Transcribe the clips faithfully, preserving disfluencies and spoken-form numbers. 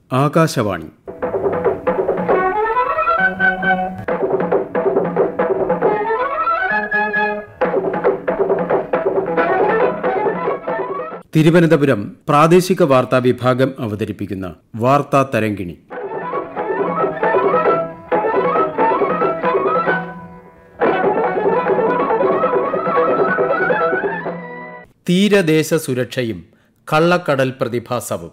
ആകാശവാണി. തിരുവനന്തപുരം പ്രാദേശിക വാർത്താ വിഭാഗം അവതരിപ്പിക്കുന്ന വാർത്താ തരംഗിണി. തീരദേശ സുരക്ഷയും കള്ളക്കടൽ പ്രതിഭാസവും.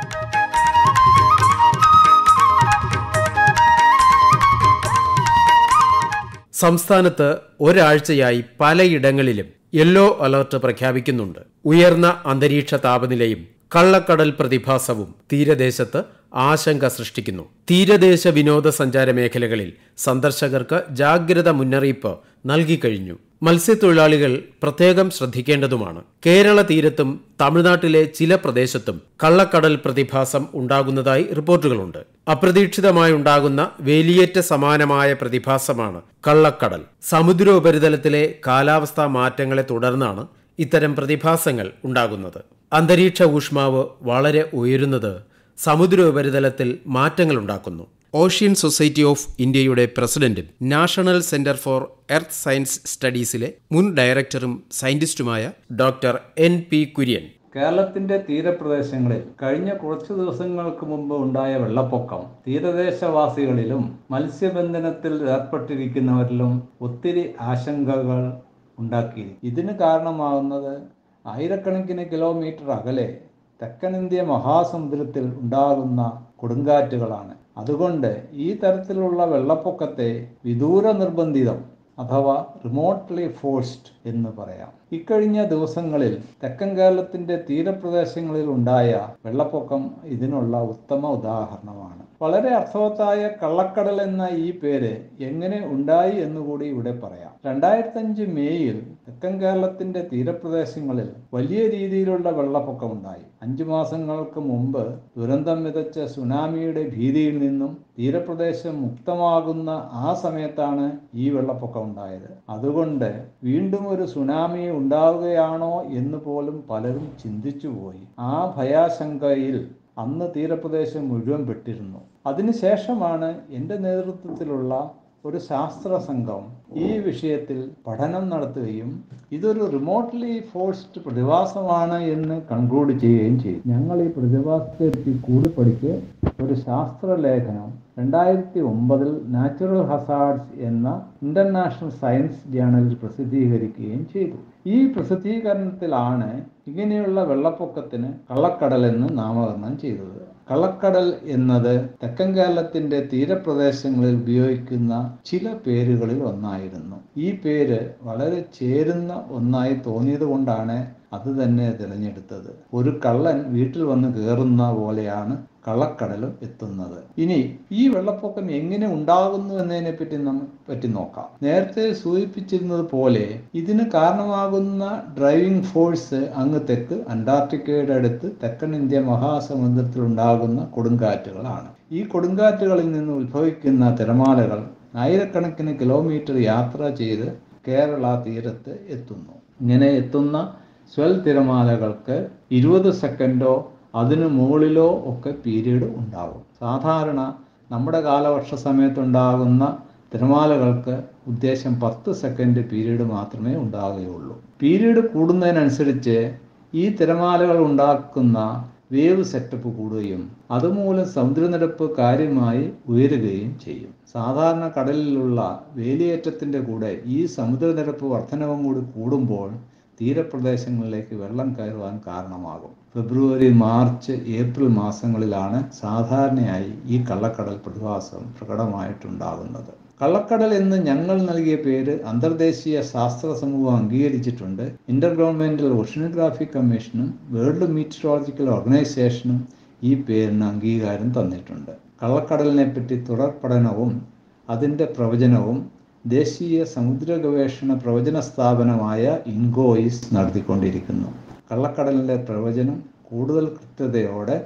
സംസ്ഥാനത്ത് ഒരാഴ്ചയായി പലയിടങ്ങളിലും യെല്ലോ അലർട്ട് പ്രഖ്യാപിക്കുന്നുണ്ട്. ഉയർന്ന അന്തരീക്ഷ താപനിലയും കള്ളക്കടൽ പ്രതിഭാസവും തീരദേശത്ത് ആശങ്ക സൃഷ്ടിക്കുന്നു. തീരദേശ വിനോദസഞ്ചാര മേഖലകളിൽ സന്ദർശകർക്ക് ജാഗ്രത മുന്നറിയിപ്പ് നൽകിക്കഴിഞ്ഞു. മത്സ്യത്തൊഴിലാളികൾ പ്രത്യേകം ശ്രദ്ധിക്കേണ്ടതുമാണ്. കേരള തീരത്തും തമിഴ്നാട്ടിലെ ചില പ്രദേശത്തും കള്ളക്കടൽ പ്രതിഭാസം ഉണ്ടാകുന്നതായി റിപ്പോർട്ടുകളുണ്ട്. അപ്രതീക്ഷിതമായുണ്ടാകുന്ന വേലിയേറ്റ സമാനമായ പ്രതിഭാസമാണ് കള്ളക്കടൽ. സമുദ്രോപരിതലത്തിലെ കാലാവസ്ഥാ മാറ്റങ്ങളെ തുടർന്നാണ് ഇത്തരം പ്രതിഭാസങ്ങൾ ഉണ്ടാകുന്നത്. അന്തരീക്ഷ ഊഷ്മാവ് വളരെ ഉയരുന്നത് സമുദ്രോപരിതലത്തിൽ മാറ്റങ്ങൾ ഉണ്ടാക്കുന്നു. ഓഷ്യൻ സൊസൈറ്റി ഓഫ് ഇന്ത്യയുടെ പ്രസിഡന്റും national centre for earth science സ്റ്റഡീസിലെ മുൻ ഡയറക്ടറും സയന്റിസ്റ്റുമായ ഡോക്ടർ എൻ പി കുര്യൻ, കേരളത്തിന്റെ തീരപ്രദേശങ്ങളിൽ കഴിഞ്ഞ കുറച്ചു ദിവസങ്ങൾക്ക് മുമ്പ് ഉണ്ടായ വെള്ളപ്പൊക്കം തീരദേശവാസികളിലും മത്സ്യബന്ധനത്തിൽ ഏർപ്പെട്ടിരിക്കുന്നവരിലും ഒത്തിരി ആശങ്കകൾ ഉണ്ടാക്കി. ഇതിന് കാരണമാകുന്നത് ആയിരക്കണക്കിന് കിലോമീറ്റർ അകലെ തെക്കൻ ഇന്ത്യ മഹാസമുദ്രത്തിൽ ഉണ്ടാകുന്ന കൊടുങ്കാറ്റുകളാണ്. അതുകൊണ്ട് ഈ തരത്തിലുള്ള വെള്ളപ്പൊക്കത്തെ വിദൂര നിർബന്ധിതം അഥവാ റിമോട്ട്ലി ഫോഴ്സ്ഡ് എന്ന് പറയാം. ഇക്കഴിഞ്ഞ ദിവസങ്ങളിൽ തെക്കൻ കേരളത്തിന്റെ തീരപ്രദേശങ്ങളിൽ ഉണ്ടായ വെള്ളപ്പൊക്കം ഇതിനുള്ള ഉത്തമ ഉദാഹരണമാണ്. വളരെ അർത്ഥവത്തായ കള്ളക്കടൽ എന്ന ഈ പേര് എങ്ങനെ ഉണ്ടായി എന്നുകൂടി ഇവിടെ പറയാം. രണ്ടായിരത്തി അഞ്ച് മെയ്യിൽ തെക്കൻ കേരളത്തിന്റെ തീരപ്രദേശങ്ങളിൽ വലിയ രീതിയിലുള്ള വെള്ളപ്പൊക്കം ഉണ്ടായി. അഞ്ചു മാസങ്ങൾക്ക് മുമ്പ് ദുരന്തം വിതച്ച സുനാമിയുടെ ഭീതിയിൽ നിന്നും തീരപ്രദേശം മുക്തമാകുന്ന ആ സമയത്താണ് ഈ വെള്ളപ്പൊക്കം ഉണ്ടായത്. അതുകൊണ്ട് വീണ്ടും ഒരു സുനാമി ഉണ്ടാവുകയാണോ എന്ന് പോലും പലരും ചിന്തിച്ചുപോയി. ആ ഭയാശങ്കയിൽ അന്ന് തീരപ്രദേശം മുഴുവൻ പെട്ടിരുന്നു. അതിനുശേഷമാണ് എൻ്റെ നേതൃത്വത്തിലുള്ള ഒരു ശാസ്ത്ര സംഘം ഈ വിഷയത്തിൽ പഠനം നടത്തുകയും ഇതൊരു റിമോട്ട്ലി ഫോഴ്സ്ഡ് പ്രതിഭാസമാണ് എന്ന് കൺക്ലൂഡ് ചെയ്യുകയും ചെയ്തു. ഞങ്ങൾ ഈ പ്രതിഭാസത്തെപ്പറ്റി കൂടുതൽ പഠിച്ച് ഒരു ശാസ്ത്രലേഖനം രണ്ടായിരത്തി ഒമ്പതിൽ നാച്ചുറൽ ഹസാർഡ്സ് എന്ന ഇന്റർനാഷണൽ സയൻസ് ജേണലിൽ പ്രസിദ്ധീകരിക്കുകയും ചെയ്തു. ഈ പ്രസിദ്ധീകരണത്തിലാണ് ഇങ്ങനെയുള്ള വെള്ളപ്പൊക്കത്തിന് കള്ളക്കടൽ എന്ന് നാമകരണം ചെയ്തത്. കള്ളക്കടൽ എന്നത് തെക്കൻ കേരളത്തിന്റെ തീരപ്രദേശങ്ങളിൽ ഉപയോഗിക്കുന്ന ചില പേരുകളിൽ ഒന്നായിരുന്നു. ഈ പേര് വളരെ ചേരുന്ന ഒന്നായി തോന്നിയത് കൊണ്ടാണ് അത് തന്നെ തിരഞ്ഞെടുത്തത്. ഒരു കള്ളൻ വീട്ടിൽ വന്ന് കയറുന്ന പോലെയാണ് കള്ളക്കടലും എത്തുന്നത്. ഇനി ഈ വെള്ളപ്പൊക്കം എങ്ങനെ ഉണ്ടാകുന്നു എന്നതിനെ പറ്റി നമുക്ക് പറ്റി നോക്കാം. നേരത്തെ സൂചിപ്പിച്ചിരുന്നത് പോലെ ഇതിന് കാരണമാകുന്ന ഡ്രൈവിംഗ് ഫോഴ്സ് അങ്ങ് തെക്ക് അന്റാർട്ടിക്കയുടെ അടുത്ത് തെക്കൻ ഇന്ത്യ മഹാസമുദ്രത്തിൽ ഉണ്ടാകുന്ന കൊടുങ്കാറ്റുകളാണ്. ഈ കൊടുങ്കാറ്റുകളിൽ നിന്ന് ഉത്ഭവിക്കുന്ന തിരമാലകൾ ആയിരക്കണക്കിന് കിലോമീറ്റർ യാത്ര ചെയ്ത് കേരള തീരത്ത് എത്തുന്നു. ഇങ്ങനെ എത്തുന്ന സ്വൽ തിരമാലകൾക്ക് ഇരുപത് സെക്കൻഡോ അതിനു മുകളിലോ ഒക്കെ പീരീഡ് ഉണ്ടാകും. സാധാരണ നമ്മുടെ കാലവർഷ സമയത്തുണ്ടാകുന്ന തിരമാലകൾക്ക് ഉദ്ദേശം പത്ത് സെക്കൻഡ് പീരീഡ് മാത്രമേ ഉണ്ടാകുകയുള്ളൂ. പീരീഡ് കൂടുന്നതിനനുസരിച്ച് ഈ തിരമാലകൾ ഉണ്ടാക്കുന്ന വേവ് സെറ്റപ്പ് കൂടുകയും അതുമൂലം സമുദ്രനിരപ്പ് കാര്യമായി ഉയരുകയും ചെയ്യും. സാധാരണ കടലിലുള്ള വേലിയേറ്റത്തിൻ്റെ കൂടെ ഈ സമുദ്രനിരപ്പ് വർധനവും കൂടി കൂടുമ്പോൾ തീരപ്രദേശങ്ങളിലേക്ക് വെള്ളം കയറുവാൻ കാരണമാകും. ഫെബ്രുവരി, മാർച്ച്, ഏപ്രിൽ മാസങ്ങളിലാണ് സാധാരണയായി ഈ കള്ളക്കടൽ പ്രതിഭാസം പ്രകടമായിട്ടുണ്ടാകുന്നത്. കള്ളക്കടൽ എന്ന് ഞങ്ങൾ നൽകിയ പേര് അന്തർദേശീയ ശാസ്ത്ര സമൂഹം അംഗീകരിച്ചിട്ടുണ്ട്. ഇന്റർ ഗവൺമെന്റൽ ഓഷ്യനോഗ്രാഫിക് കമ്മീഷനും വേൾഡ് മീറ്ററോളജിക്കൽ ഓർഗനൈസേഷനും ഈ പേരിന് അംഗീകാരം തന്നിട്ടുണ്ട്. കള്ളക്കടലിനെ പറ്റി തുടർ പഠനവും അതിൻ്റെ പ്രവചനവും ദേശീയ സമുദ്ര ഗവേഷണ പ്രവചന സ്ഥാപനമായ ഇൻകോയിസ് നടത്തിക്കൊണ്ടിരിക്കുന്നു. കള്ളക്കടലിൻ്റെ പ്രവചനം കൂടുതൽ കൃത്യതയോടെ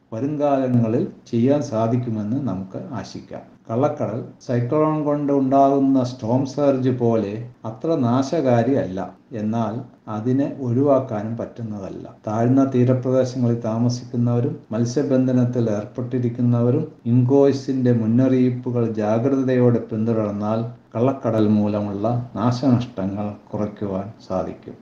വരുംകാലങ്ങളിൽ ചെയ്യാൻ സാധിക്കുമെന്ന് നമുക്ക് ആശിക്കാം. കള്ളക്കടൽ സൈക്ലോൺ കൊണ്ട് ഉണ്ടാകുന്ന സ്റ്റോം സർജ് പോലെ അത്ര നാശകാരി അല്ല, എന്നാൽ അതിനെ ഒഴിവാക്കാനും പറ്റുന്നതല്ല. താഴ്ന്ന തീരപ്രദേശങ്ങളിൽ താമസിക്കുന്നവരും മത്സ്യബന്ധനത്തിൽ ഏർപ്പെട്ടിരിക്കുന്നവരും ഇൻകോയ്സിന്റെ മുന്നറിയിപ്പുകൾ ജാഗ്രതയോടെ പിന്തുടർന്നാൽ കള്ളക്കടൽ മൂലമുള്ള നാശനഷ്ടങ്ങൾ കുറയ്ക്കുവാൻ സാധിക്കും.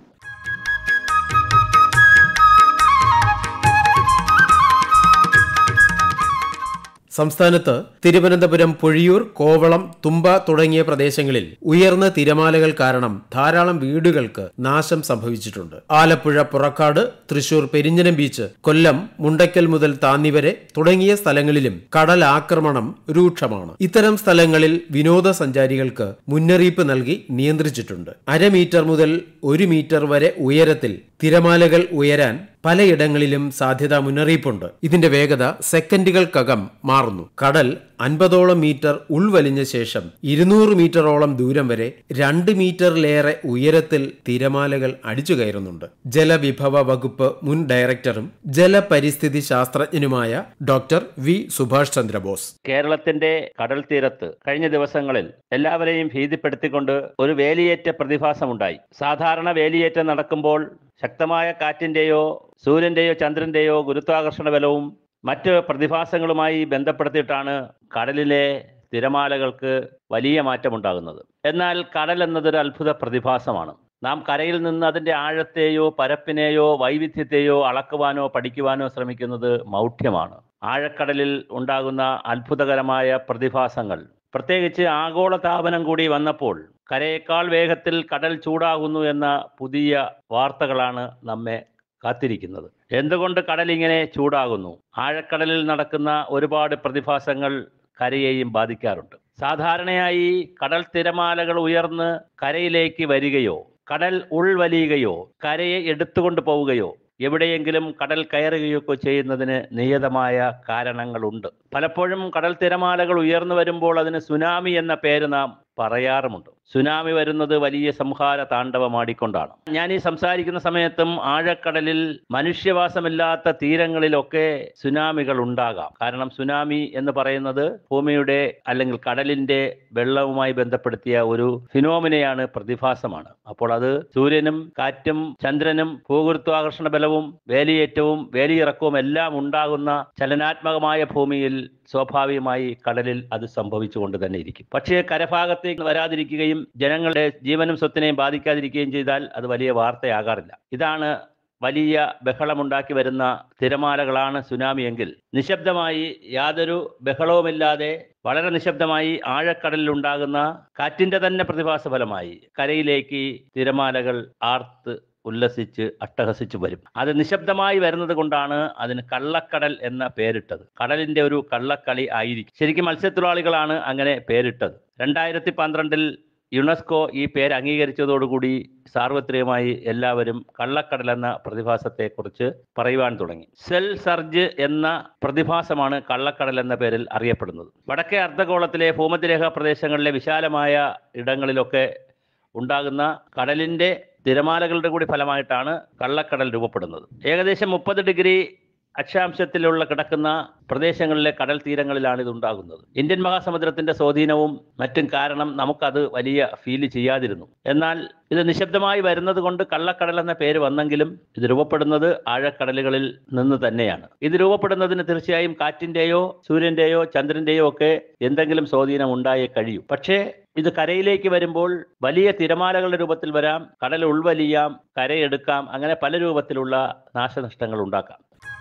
സംസ്ഥാനത്ത് തിരുവനന്തപുരം, പൊഴിയൂർ, കോവളം, തുമ്പ തുടങ്ങിയ പ്രദേശങ്ങളിൽ ഉയർന്ന തിരമാലകൾ കാരണം ധാരാളം വീടുകൾക്ക് നാശം സംഭവിച്ചിട്ടുണ്ട്. ആലപ്പുഴ പുറക്കാട്, തൃശൂർ പെരിഞ്ഞനം ബീച്ച്, കൊല്ലം മുണ്ടയ്ക്കൽ മുതൽ താന്നി വരെ തുടങ്ങിയ സ്ഥലങ്ങളിലും കടൽ ആക്രമണം രൂക്ഷമാണ്. ഇത്തരം സ്ഥലങ്ങളിൽ വിനോദസഞ്ചാരികൾക്ക് മുന്നറിയിപ്പ് നൽകി നിയന്ത്രിച്ചിട്ടുണ്ട്. അരമീറ്റർ മുതൽ ഒരു മീറ്റർ വരെ ഉയരത്തിൽ തിരമാലകൾ ഉയരാൻ പലയിടങ്ങളിലും സാധ്യതാ മുന്നറിയിപ്പുണ്ട്. ഇതിന്റെ വേഗത സെക്കൻഡുകൾക്കകം മാറുന്നു. കടൽ അൻപതോളം മീറ്റർ ഉൾവലിഞ്ഞ ശേഷം ഇരുന്നൂറ് മീറ്ററോളം ദൂരം വരെ രണ്ട് മീറ്ററിലേറെ ഉയരത്തിൽ തിരമാലകൾ അടിച്ചു കയറുന്നുണ്ട്. ജലവിഭവ വകുപ്പ് മുൻ ഡയറക്ടറും ജലപരിസ്ഥിതി ശാസ്ത്രജ്ഞനുമായ ഡോക്ടർ വി സുഭാഷ് ചന്ദ്രബോസ്. കേരളത്തിന്റെ കടൽ തീരത്ത് കഴിഞ്ഞ ദിവസങ്ങളിൽ എല്ലാവരെയും ഭീതിപ്പെടുത്തിക്കൊണ്ട് ഒരു വേലിയേറ്റ പ്രതിഭാസമുണ്ടായി. സാധാരണ വേലിയേറ്റം നടക്കുമ്പോൾ ശക്തമായ കാറ്റിന്റെയോ സൂര്യന്റെയോ ചന്ദ്രന്റെയോ ഗുരുത്വാകർഷണ ബലവും മറ്റ് പ്രതിഭാസങ്ങളുമായി ബന്ധപ്പെടുത്തിയിട്ടാണ് കടലിലെ തിരമാലകൾക്ക് വലിയ മാറ്റമുണ്ടാകുന്നത്. എന്നാൽ കടൽ എന്നതൊരു അത്ഭുത പ്രതിഭാസമാണ്. നാം കരയിൽ നിന്ന് അതിൻ്റെ ആഴത്തെയോ പരപ്പിനെയോ വൈവിധ്യത്തെയോ അളക്കുവാനോ പഠിക്കുവാനോ ശ്രമിക്കുന്നത് മൗഢ്യമാണ്. ആഴക്കടലിൽ ഉണ്ടാകുന്ന അത്ഭുതകരമായ പ്രതിഭാസങ്ങൾ, പ്രത്യേകിച്ച് ആഗോളതാപനം കൂടി വന്നപ്പോൾ കരയേക്കാൾ വേഗത്തിൽ കടൽ ചൂടാകുന്നു എന്ന പുതിയ വാർത്തകളാണ് നമ്മെ കാത്തിരിക്കുന്നത്. എന്തുകൊണ്ട് കടൽ ഇങ്ങനെ ചൂടാകുന്നു? ആഴക്കടലിൽ നടക്കുന്ന ഒരുപാട് പ്രതിഭാസങ്ങൾ കരയെയും ബാധിക്കാറുണ്ട്. സാധാരണയായി കടൽ തിരമാലകൾ ഉയർന്ന് കരയിലേക്ക് വരികയോ കടൽ ഉൾവലിയുകയോ കരയെ എടുത്തുകൊണ്ട് പോവുകയോ എവിടെയെങ്കിലും കടൽ കയറുകയൊക്കെ ചെയ്യുന്നതിന് നിയതമായ കാരണങ്ങളുണ്ട്. പലപ്പോഴും കടൽ തിരമാലകൾ ഉയർന്നു വരുമ്പോൾ അതിന് സുനാമി എന്ന പേര് നാം പറയാറുമുണ്ട്. സുനാമി വരുന്നത് വലിയ സംഹാര താണ്ഡവമാടിക്കൊണ്ടാണ്. ഞാൻ ഈ സംസാരിക്കുന്ന സമയത്തും ആഴക്കടലിൽ മനുഷ്യവാസമില്ലാത്ത തീരങ്ങളിലൊക്കെ സുനാമികൾ ഉണ്ടാകാം. കാരണം സുനാമി എന്ന് പറയുന്നത് ഭൂമിയുടെ അല്ലെങ്കിൽ കടലിന്റെ വെള്ളവുമായി ബന്ധപ്പെടുത്തിയ ഒരു ഫിനോമിനയാണ്, പ്രതിഭാസമാണ്. അപ്പോൾ അത് സൂര്യനും കാറ്റും ചന്ദ്രനും ഭൂഗുരുത്വാകർഷണ ബലവും വേലിയേറ്റവും വേലിയിറക്കവും എല്ലാം ഉണ്ടാകുന്ന ചലനാത്മകമായ ഭൂമിയിൽ സ്വാഭാവികമായി കടലിൽ അത് സംഭവിച്ചുകൊണ്ട് തന്നെ ഇരിക്കും. പക്ഷേ കരഭാഗത്തേക്ക് വരാതിരിക്കുകയും ജനങ്ങളുടെ ജീവനും സ്വത്തിനെയും ബാധിക്കാതിരിക്കുകയും ചെയ്താൽ അത് വലിയ വാർത്തയാകാറില്ല. ഇതാണ് വലിയ ബഹളമുണ്ടാക്കി വരുന്ന തിരമാലകളാണ് സുനാമി എങ്കിൽ നിശബ്ദമായി യാതൊരു ബഹളവുമില്ലാതെ വളരെ നിശബ്ദമായി ആഴക്കടലിൽ ഉണ്ടാകുന്ന കാറ്റിന്റെ തന്നെ പ്രതിഭാസ ഫലമായി കരയിലേക്ക് തിരമാലകൾ ആർത്ത് ഉല്ലസിച്ച് അട്ടഹസിച്ചു വരും. അത് നിശബ്ദമായി വരുന്നത് കൊണ്ടാണ് അതിന് കള്ളക്കടൽ എന്ന പേരിട്ടത്. കടലിന്റെ ഒരു കള്ളക്കളി ആയിരിക്കും. ശരിക്കും മത്സ്യത്തൊഴിലാളികളാണ് അങ്ങനെ പേരിട്ടത്. രണ്ടായിരത്തി പന്ത്രണ്ടിൽ യുനെസ്കോ ഈ പേര് അംഗീകരിച്ചതോടുകൂടി സാർവത്രികമായി എല്ലാവരും കള്ളക്കടൽ എന്ന പ്രതിഭാസത്തെക്കുറിച്ച് പറയുവാൻ തുടങ്ങി. സെൽ സർജ് എന്ന പ്രതിഭാസമാണ് കള്ളക്കടൽ എന്ന പേരിൽ അറിയപ്പെടുന്നത്. വടക്കേ അർദ്ധഗോളത്തിലെ ഭൂമധ്യരേഖാ പ്രദേശങ്ങളിലെ വിശാലമായ ഇടങ്ങളിലൊക്കെ ഉണ്ടാകുന്ന കടലിന്റെ തിരമാലകളുടെ കൂടി ഫലമായിട്ടാണ് കള്ളക്കടൽ രൂപപ്പെടുന്നത്. ഏകദേശം മുപ്പത് ഡിഗ്രി അക്ഷാംശത്തിലുള്ള കിടക്കുന്ന പ്രദേശങ്ങളിലെ കടൽ തീരങ്ങളിലാണ് ഇത് ഉണ്ടാകുന്നത്. ഇന്ത്യൻ മഹാസമുദ്രത്തിന്റെ സ്വാധീനവും മറ്റും കാരണം നമുക്കത് വലിയ ഫീൽ ചെയ്യാതിരുന്നു. എന്നാൽ ഇത് നിശബ്ദമായി വരുന്നത് കൊണ്ട് കള്ളക്കടൽ എന്ന പേര് വന്നെങ്കിലും ഇത് രൂപപ്പെടുന്നത് ആഴക്കടലുകളിൽ നിന്ന് തന്നെയാണ്. ഇത് രൂപപ്പെടുന്നതിന് തീർച്ചയായും കാറ്റിന്റെയോ സൂര്യന്റെയോ ചന്ദ്രന്റെയോ ഒക്കെ എന്തെങ്കിലും സ്വാധീനം ഉണ്ടായേ കഴിയൂ. പക്ഷേ ഇത് കരയിലേക്ക് വരുമ്പോൾ വലിയ തിരമാലകളുടെ രൂപത്തിൽ വരാം, കടൽ ഉൾവലിയാം, കരയെടുക്കാം, അങ്ങനെ പല രൂപത്തിലുള്ള നാശനഷ്ടങ്ങൾ ഉണ്ടാക്കാം.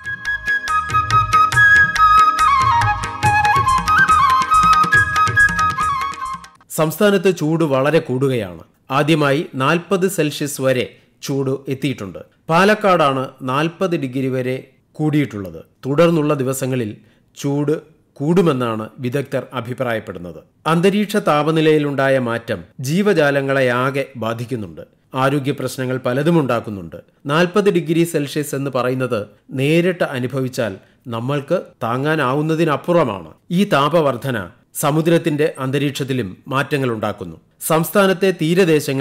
സംസ്ഥാനത്ത് ചൂട് വളരെ കൂടുകയാണ്. ആദ്യമായി നാൽപ്പത് സെൽഷ്യസ് വരെ ചൂട് എത്തിയിട്ടുണ്ട്. പാലക്കാടാണ് നാൽപ്പത് ഡിഗ്രി വരെ കൂടിയിട്ടുള്ളത്. തുടർന്നുള്ള ദിവസങ്ങളിൽ ചൂട് കൂടുമെന്നാണ് വിദഗ്ധർ അഭിപ്രായപ്പെടുന്നത്. അന്തരീക്ഷ താപനിലയിലുണ്ടായ മാറ്റം ജീവജാലങ്ങളെ ആകെ ബാധിക്കുന്നുണ്ട്. ആരോഗ്യ പ്രശ്നങ്ങൾ പലതും ഉണ്ടാക്കുന്നുണ്ട്. നാൽപ്പത് ഡിഗ്രി സെൽഷ്യസ് എന്ന് പറയുന്നത് നേരിട്ട് അനുഭവിച്ചാൽ നമ്മൾക്ക് താങ്ങാനാവുന്നതിനപ്പുറമാണ്. ഈ താപവർധന സമുദ്രത്തിന്റെ അന്തരീക്ഷത്തിലും മാറ്റങ്ങൾ ഉണ്ടാക്കുന്നു. സംസ്ഥാനത്തെ തീരദേശങ്ങൾക്ക്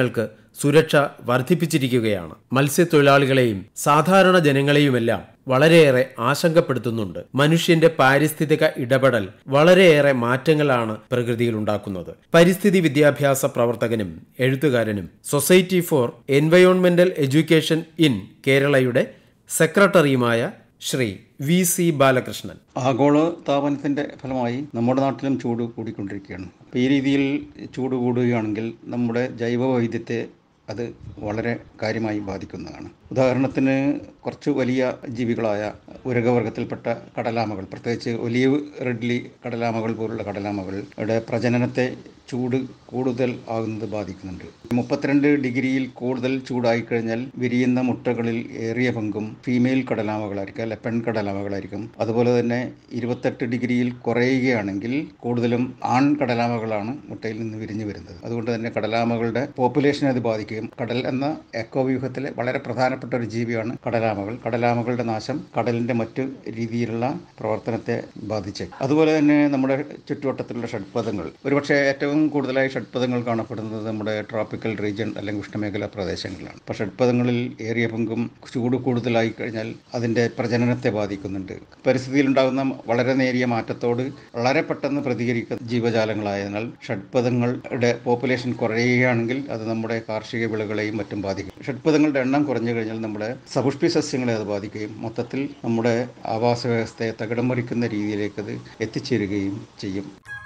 സുരക്ഷ വർദ്ധിപ്പിച്ചിരിക്കുകയാണ്. മത്സ്യത്തൊഴിലാളികളെയും സാധാരണ ജനങ്ങളെയുമെല്ലാം വളരെയേറെ ആശങ്കപ്പെടുത്തുന്നുണ്ട്. മനുഷ്യന്റെ പാരിസ്ഥിതിക ഇടപെടൽ വളരെയേറെ മാറ്റങ്ങളാണ് പ്രകൃതിയിൽ ഉണ്ടാക്കുന്നത്. പരിസ്ഥിതി വിദ്യാഭ്യാസ പ്രവർത്തകനും എഴുത്തുകാരനും സൊസൈറ്റി ഫോർ എൻവയോൺമെന്റൽ എഡ്യൂക്കേഷൻ ഇൻ കേരളയുടെ സെക്രട്ടറിയുമായ ശ്രീ വി സി ബാലകൃഷ്ണൻ. ആഗോള താപനത്തിൻ്റെ ഫലമായി നമ്മുടെ നാട്ടിലും ചൂട് കൂടിക്കൊണ്ടിരിക്കുകയാണ്. അപ്പോൾ ഈ രീതിയിൽ ചൂട് കൂടുകയാണെങ്കിൽ നമ്മുടെ ജൈവ വൈവിധ്യത്തെ അത് വളരെ കാര്യമായി ബാധിക്കുന്നതാണ്. ഉദാഹരണത്തിന് കുറച്ച് വലിയ ജീവികളായ ഉരകവർഗത്തിൽപ്പെട്ട കടലാമകൾ, പ്രത്യേകിച്ച് ഒലീവ് റിഡ്ലി കടലാമകൾ പോലുള്ള കടലാമകളുടെ പ്രജനനത്തെ ചൂട് കൂടുതൽ ആകുന്നത് ബാധിക്കുന്നുണ്ട്. മുപ്പത്തിരണ്ട് ഡിഗ്രിയിൽ കൂടുതൽ ചൂടായിക്കഴിഞ്ഞാൽ വിരിയുന്ന മുട്ടകളിൽ ഏറിയ പങ്കും ഫീമെയിൽ കടലാമകളായിരിക്കും, അല്ലെ പെൺ കടലാമകളായിരിക്കും. അതുപോലെ തന്നെ ഇരുപത്തെട്ട് ഡിഗ്രിയിൽ കുറയുകയാണെങ്കിൽ കൂടുതലും ആൺ കടലാമകളാണ് മുട്ടയിൽ നിന്ന് വിരിഞ്ഞു വരുന്നത്. അതുകൊണ്ട് തന്നെ കടലാമകളുടെ പോപ്പുലേഷനെ അത് ബാധിക്കുകയും, കടൽ എന്ന എക്കോവ്യൂഹത്തിലെ വളരെ പ്രധാനപ്പെട്ട ഒരു ജീവിയാണ് കടലാമകൾ. കടലാമകളുടെ നാശം കടലിൻ്റെ മറ്റു രീതിയിലുള്ള പ്രവർത്തനത്തെ ബാധിച്ചേക്കും. അതുപോലെ തന്നെ നമ്മുടെ ചുറ്റുവട്ടത്തിലുള്ള ഷഡ്പദങ്ങൾ, ഒരുപക്ഷെ ഏറ്റവും കൂടുതലായി ഷഡ്പദങ്ങൾ കാണപ്പെടുന്നത് നമ്മുടെ ട്രോപ്പിക്കൽ റീജിയൻ അല്ലെങ്കിൽ ഉഷ്ണമേഖലാ പ്രദേശങ്ങളിലാണ്. അപ്പോൾ ഷഡ്പദങ്ങളിൽ ഏറിയ പങ്കും ചൂട് കൂടുതലായി കഴിഞ്ഞാൽ അതിൻ്റെ പ്രജനനത്തെ ബാധിക്കുന്നുണ്ട്. പരിസ്ഥിതിയിലുണ്ടാകുന്ന വളരെ നേരിയ മാറ്റത്തോട് വളരെ പെട്ടെന്ന് പ്രതികരിക്കുന്ന ജീവജാലങ്ങളായതിനാൽ ഷഡ്പദങ്ങളുടെ പോപ്പുലേഷൻ കുറയുകയാണെങ്കിൽ അത് നമ്മുടെ കാർഷിക വിളകളെയും മറ്റും ബാധിക്കും. ഷഡ്പദങ്ങളുടെ എണ്ണം കുറഞ്ഞു കഴിഞ്ഞാൽ നമ്മുടെ സപുഷ്പി സസ്യങ്ങളെ അത് ബാധിക്കുകയും മൊത്തത്തിൽ നമ്മുടെ ആവാസ വ്യവസ്ഥയെ തകിടം മറിക്കുന്ന രീതിയിലേക്ക് അത് എത്തിച്ചേരുകയും ചെയ്യും.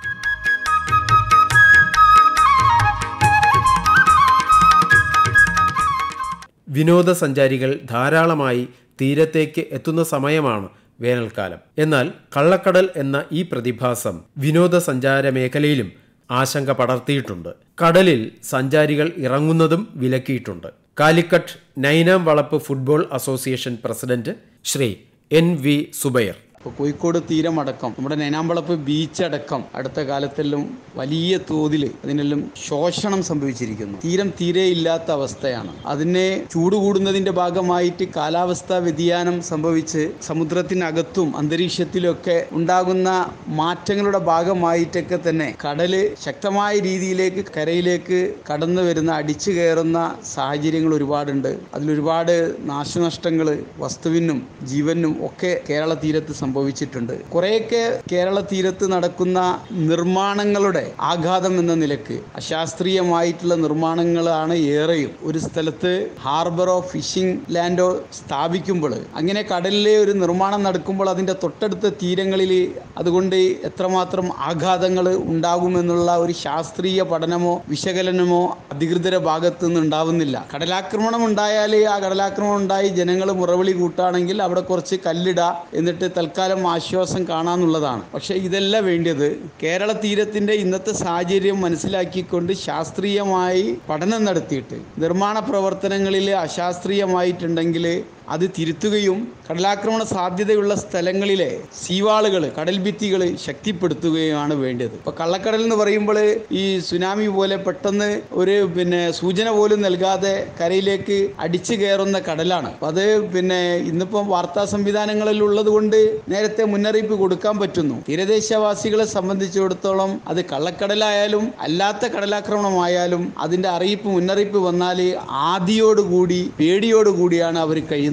വിനോദസഞ്ചാരികൾ ധാരാളമായി തീരത്തേക്ക് എത്തുന്ന സമയമാണ് വേനൽക്കാലം. എന്നാൽ കള്ളക്കടൽ എന്ന ഈ പ്രതിഭാസം വിനോദസഞ്ചാര മേഖലയിലും ആശങ്ക പടർത്തിയിട്ടുണ്ട്. കടലിൽ സഞ്ചാരികൾ ഇറങ്ങുന്നതും വിലക്കിയിട്ടുണ്ട്. Calicut Nainam Valappu football association president Shri N V Zubair. ഇപ്പോൾ കോഴിക്കോട് തീരമടക്കം നമ്മുടെ നൈനാമ്പളപ്പ് ബീച്ചടക്കം അടുത്ത കാലത്തെല്ലാം വലിയ തോതിൽ അതിനെല്ലാം ശോഷണം സംഭവിച്ചിരിക്കുന്നു. തീരം തീരെ ഇല്ലാത്ത അവസ്ഥയാണ്. അതിനെ ചൂട് കൂടുന്നതിൻ്റെ ഭാഗമായിട്ട് കാലാവസ്ഥാ വ്യതിയാനം സംഭവിച്ച് സമുദ്രത്തിനകത്തും അന്തരീക്ഷത്തിലൊക്കെ ഉണ്ടാകുന്ന മാറ്റങ്ങളുടെ ഭാഗമായിട്ടൊക്കെ തന്നെ കടല് ശക്തമായ രീതിയിലേക്ക് കരയിലേക്ക് കടന്നു വരുന്ന, അടിച്ചു കയറുന്ന സാഹചര്യങ്ങൾ ഒരുപാടുണ്ട്. അതിലൊരുപാട് നാശനഷ്ടങ്ങൾ വസ്തുവിനും ജീവനും ഒക്കെ കേരള തീരത്ത് സംഭവിച്ചു സംഭവിച്ചിട്ടുണ്ട്. കുറേയൊക്കെ കേരള തീരത്ത് നടക്കുന്ന നിർമ്മാണങ്ങളുടെ ആഘാതം എന്ന നിലക്ക് അശാസ്ത്രീയമായിട്ടുള്ള നിർമ്മാണങ്ങളാണ് ഏറെയും. ഒരു സ്ഥലത്ത് ഹാർബറോ ഫിഷിംഗ് ലാൻഡോ സ്ഥാപിക്കുമ്പോൾ, അങ്ങനെ കടലിലെ ഒരു നിർമ്മാണം നടക്കുമ്പോൾ അതിൻ്റെ തൊട്ടടുത്ത തീരങ്ങളിൽ അതുകൊണ്ട് എത്രമാത്രം ആഘാതങ്ങൾ ഉണ്ടാകുമെന്നുള്ള ഒരു ശാസ്ത്രീയ പഠനമോ വിശകലനമോ അധികൃതരുടെ ഭാഗത്തു നിന്ന് ഉണ്ടാവുന്നില്ല. കടലാക്രമണം ഉണ്ടായാൽ ആ കടലാക്രമണം ഉണ്ടായി ജനങ്ങൾ മുറവിളി കൂട്ടാണെങ്കിൽ അവിടെ കുറച്ച് കല്ലിടുക, എന്നിട്ട് തൽക്കാലം ആശ്വാസം കാണാന്നുള്ളതാണ്. പക്ഷേ ഇതല്ല വേണ്ടത്. കേരള തീരത്തിൻ്റെ ഇന്നത്തെ സാഹചര്യം മനസ്സിലാക്കിക്കൊണ്ട് ശാസ്ത്രീയമായി പഠനം നടത്തിയിട്ട് നിർമ്മാണ പ്രവർത്തനങ്ങളിൽ അശാസ്ത്രീയമായിട്ടുണ്ടെങ്കിൽ അത് തിരുത്തുകയും കടലാക്രമണ സാധ്യതയുള്ള സ്ഥലങ്ങളിലെ സീവാളുകൾ, കടൽ ഭിത്തികൾ ശക്തിപ്പെടുത്തുകയുമാണ് വേണ്ടത്. ഇപ്പോൾ കള്ളക്കടൽ എന്ന് പറയുമ്പോൾ ഈ സുനാമി പോലെ പെട്ടെന്ന് ഒരു പിന്നെ സൂചന പോലും നൽകാതെ കരയിലേക്ക് അടിച്ചു കയറുന്ന കടലാണ്. അപ്പം അത് പിന്നെ ഇന്നിപ്പം വാർത്താ സംവിധാനങ്ങളിൽ ഉള്ളത് കൊണ്ട് നേരത്തെ മുന്നറിയിപ്പ് കൊടുക്കാൻ പറ്റുന്നു. തീരദേശവാസികളെ സംബന്ധിച്ചിടത്തോളം അത് കള്ളക്കടലായാലും അല്ലാത്ത കടലാക്രമണമായാലും അതിൻ്റെ അറിയിപ്പ് മുന്നറിയിപ്പ് വന്നാൽ ആദിയോടുകൂടി പേടിയോടുകൂടിയാണ് അവർ കഴിയുന്നത്.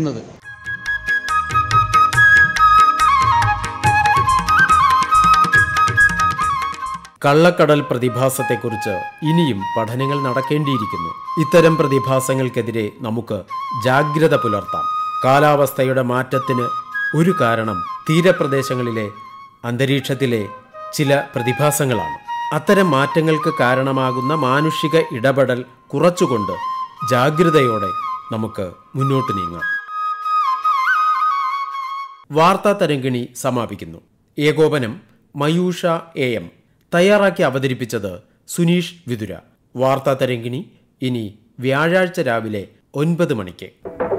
കള്ളക്കടൽ പ്രതിഭാസത്തെക്കുറിച്ച് ഇനിയും പഠനങ്ങൾ നടക്കേണ്ടിയിരിക്കുന്നു. ഇത്തരം പ്രതിഭാസങ്ങൾക്കെതിരെ നമുക്ക് ജാഗ്രത പുലർത്താം. കാലാവസ്ഥയുടെ മാറ്റത്തിന് ഒരു കാരണം തീരപ്രദേശങ്ങളിലെ അന്തരീക്ഷത്തിലെ ചില പ്രതിഭാസങ്ങളാണ്. അത്തരം മാറ്റങ്ങൾക്ക് കാരണമാകുന്ന മാനുഷിക ഇടപെടൽ കുറച്ചുകൊണ്ട് ജാഗ്രതയോടെ നമുക്ക് മുന്നോട്ട് നീങ്ങാം. വാർത്താ തരംഗിണി സമാപിക്കുന്നു. ഏകോപനം മയൂഷ എ എം. തയ്യാറാക്കി അവതരിപ്പിച്ചത് സുനീഷ് വിതുര. വാർത്താ തരംഗിണി ഇനി വ്യാഴാഴ്ച രാവിലെ ഒൻപത് മണിക്ക്.